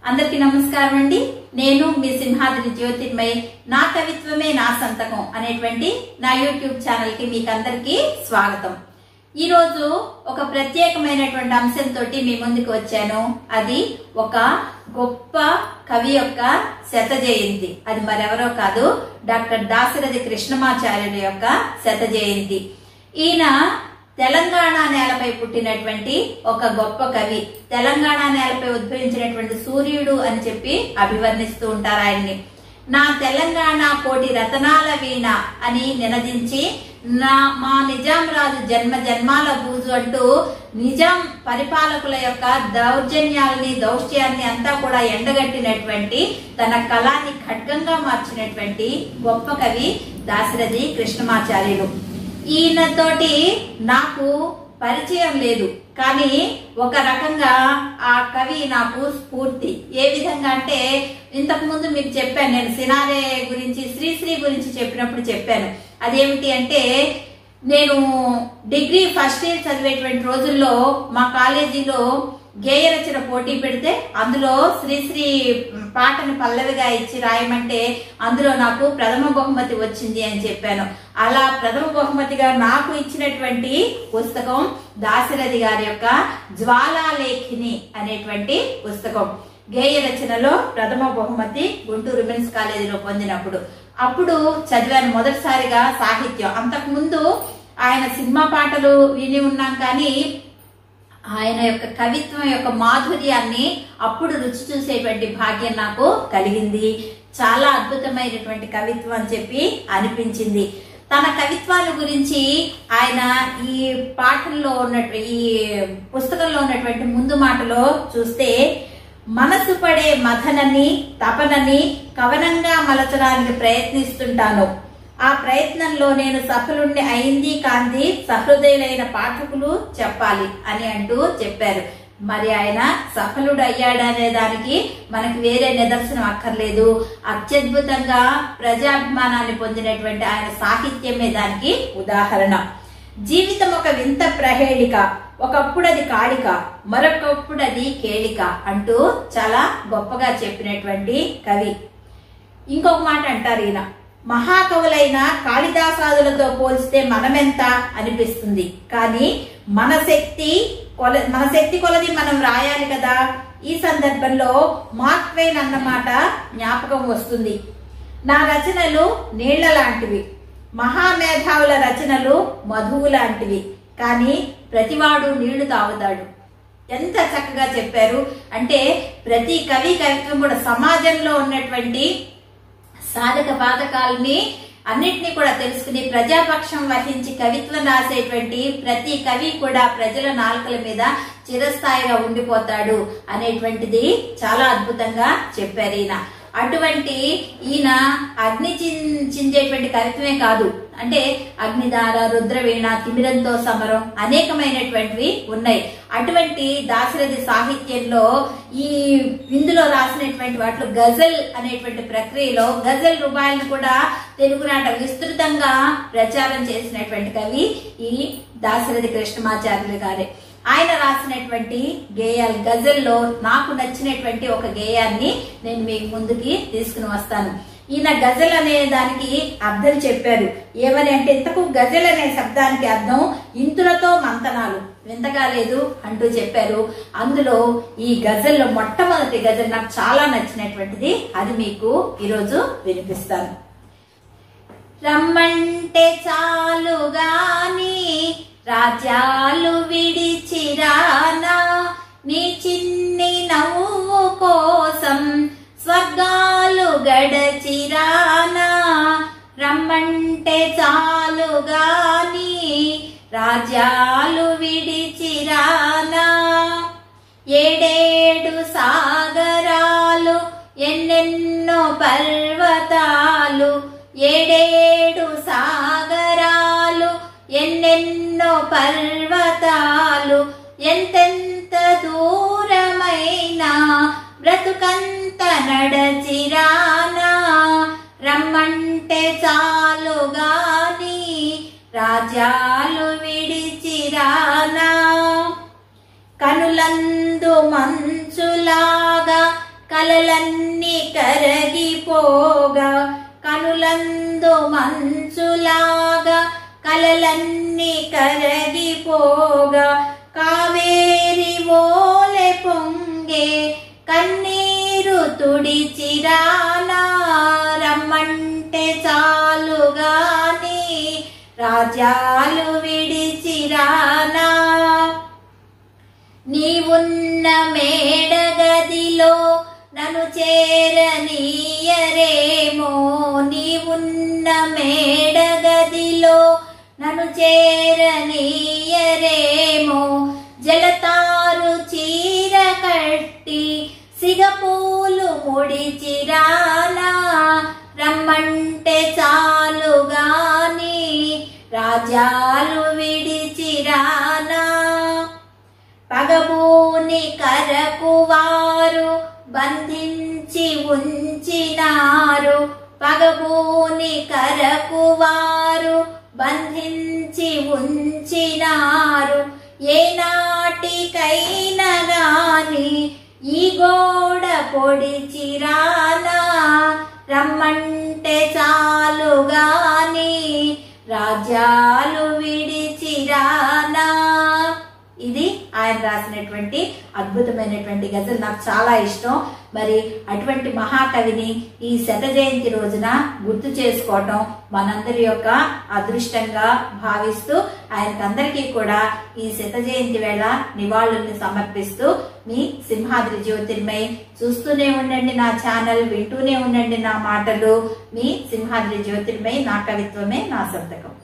అందరికీ నమస్కారం అండి. నేను మీ సింహాద్రి జ్యోతిర్మయి. నా కవిత్వమే నా సంతకం అనేటువంటి నా యూట్యూబ్ ఛానల్ కి మీకు అందరికీ స్వాగతం. ఈ రోజు ఒక ప్రత్యేకమైనటువంటి అంశంతో మీ ముందుకు వచ్చాను. అది ఒక గొప్ప కవి యొక్క శత జయంతి. అది మరెవరో కాదు, డాక్టర్ దాశరథి కృష్ణమాచార్యుల యొక్క శత జయంతి. ఈయన తెలంగాణ నేలపై పుట్టినటువంటి ఒక గొప్ప కవి. తెలంగాణ నేలపై ఉద్భవించినటువంటి సూర్యుడు అని చెప్పి అభివర్ణిస్తూ ఉంటారు ఆయన్ని. నా తెలంగాణ కోటి రతనాల వీణ అని నినదించి మా నిజాం రాజు జన్మ జన్మాల బూజు అంటూ నిజాం పరిపాలకుల యొక్క దౌర్జన్యాలని దౌష్ట్యాన్ని అంతా కూడా ఎండగట్టినటువంటి, తన కళాన్ని ఖడ్గంగా మార్చినటువంటి గొప్ప కవి దాశరథి కృష్ణమాచార్యులు. ఈయనతోటి నాకు పరిచయం లేదు, కానీ ఒక రకంగా ఆ కవి నాకు స్ఫూర్తి. ఏ విధంగా అంటే, ఇంతకు ముందు మీకు చెప్పాను, నేను సినారే గురించి శ్రీశ్రీ గురించి చెప్పినప్పుడు చెప్పాను. అదేమిటి అంటే, నేను డిగ్రీ ఫస్ట్ ఇయర్ చదివేటువంటి రోజుల్లో మా కాలేజీలో గేయ రచన పోటీ పెడితే అందులో శ్రీశ్రీ పాటను పల్లవిగా ఇచ్చి రాయమంటే అందులో నాకు ప్రథమ బహుమతి వచ్చింది అని చెప్పాను. అలా ప్రథమ బహుమతిగా నాకు ఇచ్చినటువంటి పుస్తకం దాశరథి గారి యొక్క జ్వాలాలేఖిని అనేటువంటి పుస్తకం. గేయ రచనలో ప్రథమ బహుమతి గుంటూరు విమెన్స్ కాలేజీలో పొందినప్పుడు అప్పుడు చదివాను మొదటిసారిగా సాహిత్యం. అంతకు ముందు ఆయన సినిమా పాటలు విని ఉన్నాం, కానీ ఆయన యొక్క కవిత్వం యొక్క మాధుర్యాన్ని అప్పుడు రుచి చూసేటువంటి భాగ్యం నాకు కలిగింది. చాలా అద్భుతమైనటువంటి కవిత్వం అని చెప్పి అనిపించింది. తన కవిత్వాల గురించి ఆయన ఈ పాఠంలో ఉన్నటువంటి ఈ పుస్తకంలో ఉన్నటువంటి ముందు మాటలో చూస్తే, మనసు పడే మథనని తపనని కవనంగా మలచడానికి ప్రయత్నిస్తుంటాను. ఆ ప్రయత్నంలో నేను సఫలుణ్ణి అయింది కాంతి సహృదయులైన పాఠకులు చెప్పాలి అని అంటూ చెప్పారు. మరి ఆయన సఫలుడు అయ్యాడనే దానికి మనకు వేరే నిదర్శనం అక్కర్లేదు. అత్యద్భుతంగా ప్రజాభిమానాన్ని పొందినటువంటి ఆయన సాహిత్యమే దానికి ఉదాహరణ. జీవితం ఒక వింత ప్రహేళిక, ఒకప్పుడు అది కాళిక, మరొకప్పుడు అది కేళిక అంటూ చాలా గొప్పగా చెప్పినటువంటి కవి. ఇంకొక మాట అంటారు ఈయన, మహాకవులైన కాళిదాసాదులతో పోల్చితే మనమెంత అనిపిస్తుంది, కానీ మన శక్తి కొలది మనం రాయాలి కదా. ఈ సందర్భంలో మార్క్ ట్వైన్ అన్నమాట జ్ఞాపకం వస్తుంది. నా రచనలు నీళ్ల లాంటివి, మహామేధావుల రచనలు మధువు లాంటివి, కానీ ప్రతివాడు నీళ్లు తాగుతాడు. ఎంత చక్కగా చెప్పారు అంటే, ప్రతి కవి కవిత్వం కూడా సమాజంలో ఉన్నటువంటి సాధక బాధకాలని అన్నిటినీ కూడా తెలుసుకుని ప్రజాపక్షం వహించి కవిత్వం రాసేటువంటి ప్రతి కవి కూడా ప్రజల నాలుకల మీద చిరస్థాయిగా ఉండిపోతాడు అనేటువంటిది చాలా అద్భుతంగా చెప్పారు ఈయన. అటువంటి ఈయన అగ్ని చించేటువంటి కవిత్వమే కాదు, అంటే అగ్నిధార, రుద్రవీణ, తిమిరంతో సమరం అనేకమైనటువంటివి ఉన్నాయి. అటువంటి దాశరథి సాహిత్యంలో ఈ ఇందులో రాసినటువంటి వాటిలో గజల్ అనేటువంటి ప్రక్రియలో గజల్ రూపాయలను కూడా తెలుగునాట విస్తృతంగా ప్రచారం చేసినటువంటి కవి ఈ దాశరథి కృష్ణమాచార్యులు గారే. ఆయన రాసినటువంటి గేయాలు గజల్లో నాకు నచ్చినటువంటి ఒక గేయాన్ని నేను మీకు ముందుకి తీసుకుని వస్తాను. ఈయన గజల్ అనే దానికి అర్థం చెప్పారు. ఏమని అంటే, ఇంతకు గజల్ అనే శబ్దానికి అర్థం ఇంతులతో మంతనాలు, వింతగా లేదు అంటూ చెప్పారు. అందులో ఈ గజల్లో మొట్టమొదటి గజల్ నాకు చాలా నచ్చినటువంటిది, అది మీకు ఈరోజు వినిపిస్తాను. రమ్మంటే చాలు గాని రాజ్యాలు విడిచిరానా, నీ చిన్ని నవ్వు కోసం స్వర్గాలు గడచిరానా. రమ్మంటే చాలు గాని రాజ్యాలు విడిచిరానా, ఏడేడు సాగరాలు ఎన్నెన్నో పర్వతాలు, ఏడేడు సాగరాలు ఎన్నెన్నో పర్వతాలు, ఎంతెంత దూరమైనా బ్రతుకంత నడచిరానా. రమ్మంటే చాలు గాని రాజ్యాలు విడిచిరానా. కనులందు మంచులాగా కలలన్నీ కరగిపోగా కనులందు మంచులాగా కలలన్నీ కరగిపోగా కావేరి ఓలె పొంగే కన్నీరు తుడిచిరానా రమ్మంటే చాలుగాని రాజ్యాలు విడిచిరానా నీవున్న మేడగదిలో నన్ను చేరనీయరేమో నీవున్న మేడగదిలో నన్ను చేరనీయరేమో జలతారు చీర కట్టి సిగపూలు ముడిచిరానా రమ్మంటే చాలుగాని రాజ్యాలు విడిచిరానా పగబూని కరకు వారు బంధించి ఉంచినారు పగబూని కరకు వారు బంధించి ఉంచినారు ఏనాటికైనా గాని ఈ గోడ పొడిచిరానా రమ్మంటే చాలుగాని రాజ్యాలు విడిచిరానా ఇది ఆయన రాసినటువంటి అద్భుతమైనటువంటి గజల్ నాకు చాలా ఇష్టం మరి అటువంటి మహాకవిని ఈ శత జయంతి రోజున గుర్తు చేసుకోవటం మనందరి యొక్క అదృష్టంగా భావిస్తూ ఆయనకందరికీ కూడా ఈ శత జయంతి వేళ నివాళుల్ని సమర్పిస్తూ మీ సింహాద్రి జ్యోతిర్మయి చూస్తూనే ఉండండి నా ఛానల్ వింటూనే ఉండండి నా మాటలు మీ సింహాద్రి జ్యోతిర్మయి నా కవిత్వమే నా సంతకం